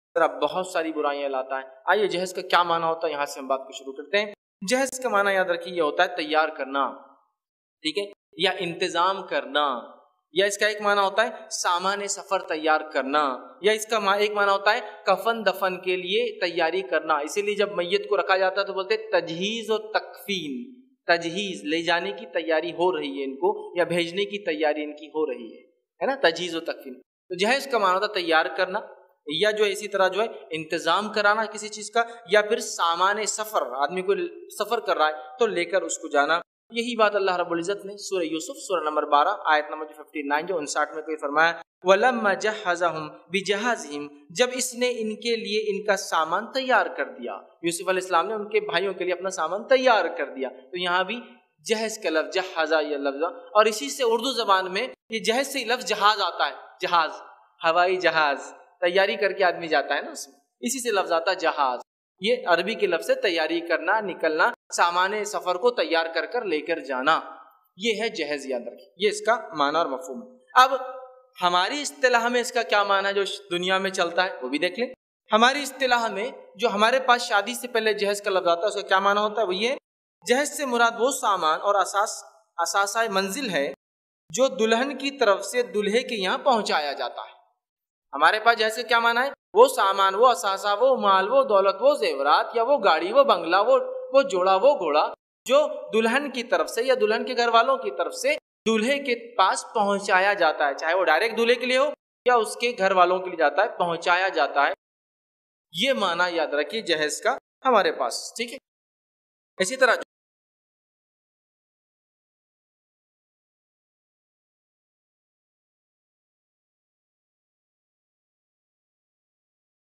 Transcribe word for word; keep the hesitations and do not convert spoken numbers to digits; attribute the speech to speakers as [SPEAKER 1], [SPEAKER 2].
[SPEAKER 1] तरह बहुत सारी बुराइयां लाता है। आइए जहेज का क्या माना होता है, यहाँ से हम बात को शुरू करते हैं। जहेज का माना याद रखिए ये होता है तैयार करना, ठीक है, या इंतजाम करना, या इसका एक माना होता है सामान सफर तैयार करना, या इसका मा, एक माना होता है कफन दफन के लिए तैयारी करना। इसीलिए जब मैयत को रखा जाता है तो बोलते हैं तजहीज और तकफीन, तजहीज ले जाने की तैयारी हो रही है इनको, या भेजने की तैयारी इनकी हो रही है, है ना, तजहीज और तकफीन। तो जहेज का माना होता है तैयार करना, या जो इसी तरह जो है इंतजाम कराना किसी चीज का, या फिर सामान सफर, आदमी को सफर कर रहा है तो लेकर उसको जाना। यही बात अल्लाह रब्बुल इज्जत ने सूरह यूसुफ सूरह नंबर बारह आयत नंबर उनसठ जो उनसाठ में कोई फरमाया, वलम्मा जहज़हुम बिजहाज़िहिम, जब इसने इनके लिए इनका सामान तैयार कर दिया, यूसुफ अलैहिस्सलाम ने उनके भाइयों के लिए अपना सामान तैयार कर दिया। तो यहाँ भी जहज का लफ्ज जहाजा ये लफ्ज, और इसी से उर्दू जबान में ये जहज से लफ्ज जहाज आता है, जहाज, हवाई जहाज, तैयारी करके आदमी जाता है ना उसमें, इसी से लफ्ज आता है जहाज। ये अरबी के लफ्ज से तैयारी करना, निकलना, सामान सफर को तैयार कर कर लेकर जाना, ये है जहेज, याद रखिए, ये इसका माना और मफहूम है। अब हमारी इस्तिलाह में इसका क्या माना है जो दुनिया में चलता है वो भी देख लें। हमारी इस्तिलाह में जो हमारे पास शादी से पहले जहेज का लफ्ज आता है उसका क्या माना होता है, वो ये, जहेज से मुराद वो सामान और असास असासा मंजिल है जो दुल्हन की तरफ से दूल्हे के यहाँ पहुंचाया जाता है। हमारे पास जहेज का क्या माना है, वो सामान, वो असासा, वो माल, वो दौलत, वो जेवरात, या वो गाड़ी, वो बंगला, वो वो जोड़ा, वो घोड़ा जो दुल्हन की तरफ से या दुल्हन के घर वालों की तरफ से दूल्हे के पास पहुंचाया जाता है, चाहे वो डायरेक्ट दूल्हे के लिए हो या उसके घर वालों के लिए जाता है, पहुंचाया जाता है। ये माना याद रखिए जहेज का हमारे पास, ठीक है। इसी तरह